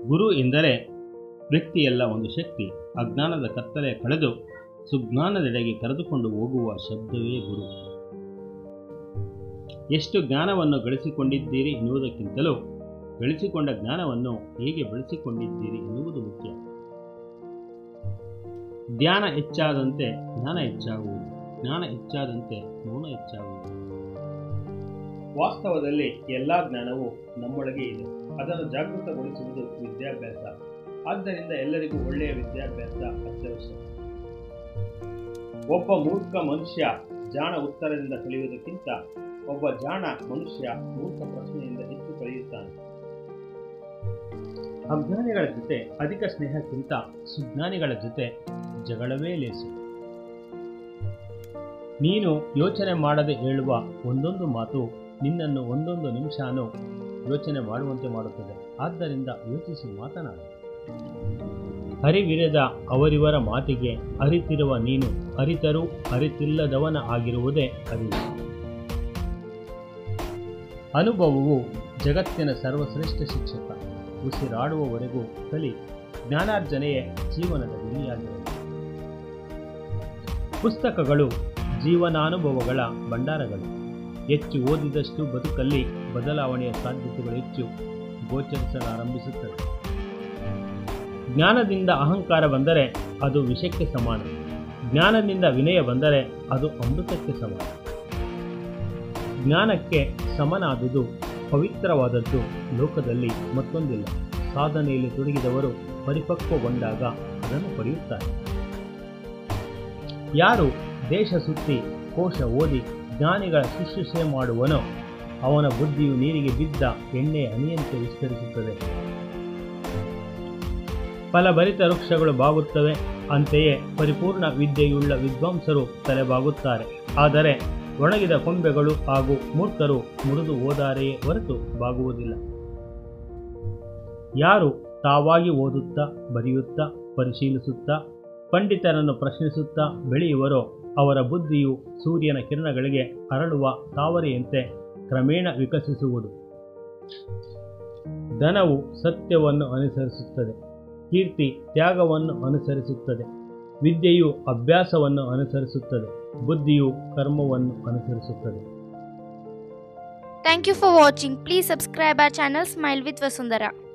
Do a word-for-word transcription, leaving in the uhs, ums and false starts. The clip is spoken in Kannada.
ಗುರು ಎಂದರೆ ವ್ಯಕ್ತಿಯಲ್ಲ ಒಂದು ಶಕ್ತಿ. ಅಜ್ಞಾನದ ಕತ್ತಲೆ ಕಳೆದು ಸುಜ್ಞಾನದೆಡೆಗೆ ಕರೆದುಕೊಂಡು ಹೋಗುವ ಶಬ್ದವೇ ಗುರು. ಎಷ್ಟು ಜ್ಞಾನವನ್ನು ಗಳಿಸಿಕೊಂಡಿದ್ದೀರಿ ಎನ್ನುವುದಕ್ಕಿಂತಲೂ ಗಳಿಸಿಕೊಂಡ ಜ್ಞಾನವನ್ನು ಹೇಗೆ ಬಳಸಿಕೊಂಡಿದ್ದೀರಿ ಎನ್ನುವುದು ಮುಖ್ಯ. ಧ್ಯಾನ ಹೆಚ್ಚಾದಂತೆ ಜ್ಞಾನ ಹೆಚ್ಚಾಗುವುದು, ಜ್ಞಾನ ಹೆಚ್ಚಾದಂತೆ ಮೌನ ಹೆಚ್ಚಾಗುವುದು. ವಾಸ್ತವದಲ್ಲಿ ಎಲ್ಲ ಜ್ಞಾನವೂ ನಮ್ಮೊಳಗೆ ಇದೆ. ಅದನ್ನು ಜಾಗೃತಗೊಳಿಸುವುದು ವಿದ್ಯಾಭ್ಯಾಸ. ಆದ್ದರಿಂದ ಎಲ್ಲರಿಗೂ ಒಳ್ಳೆಯ ವಿದ್ಯಾಭ್ಯಾಸ ಅತ್ಯವಶ್ಯ. ಒಬ್ಬ ಮೂರ್ಖ ಮನುಷ್ಯ ಜಾಣ ಉತ್ತರದಿಂದ ಕಲಿಯುವುದಕ್ಕಿಂತ ಒಬ್ಬ ಜಾಣ ಮನುಷ್ಯ ಮೂರ್ಖ ಪ್ರಶ್ನೆಯಿಂದ ಹೆಚ್ಚು ಕಲಿಯುತ್ತಾನೆ. ಅಜ್ಞಾನಿಗಳ ಜೊತೆ ಅಧಿಕ ಸ್ನೇಹಕ್ಕಿಂತ ಸುಜ್ಞಾನಿಗಳ ಜೊತೆ ಜಗಳವೇ ಲೇಸು. ನೀನು ಯೋಚನೆ ಮಾಡದೆ ಹೇಳುವ ಒಂದೊಂದು ಮಾತು ನಿನ್ನನ್ನು ಒಂದೊಂದು ನಿಮಿಷನೂ ಯೋಚನೆ ಮಾಡುವಂತೆ ಮಾಡುತ್ತದೆ. ಆದ್ದರಿಂದ ಯೋಚಿಸಿ ಮಾತನಾಡು. ಅರಿವಿರದ ಅವರಿವರ ಮಾತಿಗೆ ಅರಿತಿರುವ ನೀನು ಅರಿತರೂ ಅರಿತಿಲ್ಲದವನ ಆಗಿರುವುದೇ ಅರಿವು. ಅನುಭವವು ಜಗತ್ತಿನ ಸರ್ವಶ್ರೇಷ್ಠ ಶಿಕ್ಷಕ. ಉಸಿರಾಡುವವರೆಗೂ ಕಲಿ. ಜ್ಞಾನಾರ್ಜನೆಯೇ ಜೀವನದ ಗುರಿಯಾಗಿರುವುದು. ಪುಸ್ತಕಗಳು ಜೀವನಾನುಭವಗಳ ಭಂಡಾರಗಳು. ಹೆಚ್ಚು ಓದಿದಷ್ಟು ಬದುಕಲ್ಲಿ ಬದಲಾವಣೆಯ ಸಾಧ್ಯತೆಗಳು ಹೆಚ್ಚು ಗೋಚರಿಸಲಾರಂಭಿಸುತ್ತವೆ. ಜ್ಞಾನದಿಂದ ಅಹಂಕಾರ ಬಂದರೆ ಅದು ವಿಷಕ್ಕೆ ಸಮಾನ. ಜ್ಞಾನದಿಂದ ವಿನಯ ಬಂದರೆ ಅದು ಅಮೃತಕ್ಕೆ ಸಮಾನ. ಜ್ಞಾನಕ್ಕೆ ಸಮನಾದುದು ಪವಿತ್ರವಾದದ್ದು ಲೋಕದಲ್ಲಿ ಮತ್ತೊಂದಿಲ್ಲ. ಸಾಧನೆಯಲ್ಲಿ ತೊಡಗಿದವರು ಪರಿಪಕ್ವಗೊಂಡಾಗ ಅದನ್ನು ಪಡೆಯುತ್ತಾರೆ. ಯಾರು ದೇಶ ಸುತ್ತಿ ಕೋಶ ಓದಿ ಜ್ಞಾನಿಗಳ ಶುಶ್ರೂಷೆ ಮಾಡುವನೋ ಅವನ ಬುದ್ಧಿಯು ನೀರಿಗೆ ಬಿದ್ದ ಎಣ್ಣೆಯ ಹನಿಯಂತೆ ವಿಸ್ತರಿಸುತ್ತದೆ. ಫಲಭರಿತ ವೃಕ್ಷಗಳು ಬಾಗುತ್ತವೆ, ಅಂತೆಯೇ ಪರಿಪೂರ್ಣ ವಿದ್ಯೆಯುಳ್ಳ ವಿದ್ವಾಂಸರು ತಲೆಬಾಗುತ್ತಾರೆ. ಆದರೆ ಒಣಗಿದ ಕೊಂಬೆಗಳು ಹಾಗೂ ಮೂರ್ಖರು ಮುರಿದು ಹೋದಾರೆಯೇ ಹೊರತು ಬಾಗುವುದಿಲ್ಲ. ಯಾರು ತಾವಾಗಿ ಓದುತ್ತಾ ಬರೆಯುತ್ತಾ ಪರಿಶೀಲಿಸುತ್ತಾ ಪಂಡಿತರನ್ನು ಪ್ರಶ್ನಿಸುತ್ತಾ ಬೆಳೆಯುವರೋ ಅವರ ಬುದ್ಧಿಯು ಸೂರ್ಯನ ಕಿರಣಗಳಿಗೆ ಹರಳುವ ತಾವರೆಯಂತೆ ಕ್ರಮೇಣ ವಿಕಸಿಸುವುದು. ಧನವು ಸತ್ಯವನ್ನು ಅನುಸರಿಸುತ್ತದೆ, ಕೀರ್ತಿ ತ್ಯಾಗವನ್ನು ಅನುಸರಿಸುತ್ತದೆ, ವಿದ್ಯೆಯು ಅಭ್ಯಾಸವನ್ನು ಅನುಸರಿಸುತ್ತದೆ, ಬುದ್ಧಿಯು ಕರ್ಮವನ್ನು ಅನುಸರಿಸುತ್ತದೆ. Thank you for watching. Please subscribe our channel Smile with Vasundhara.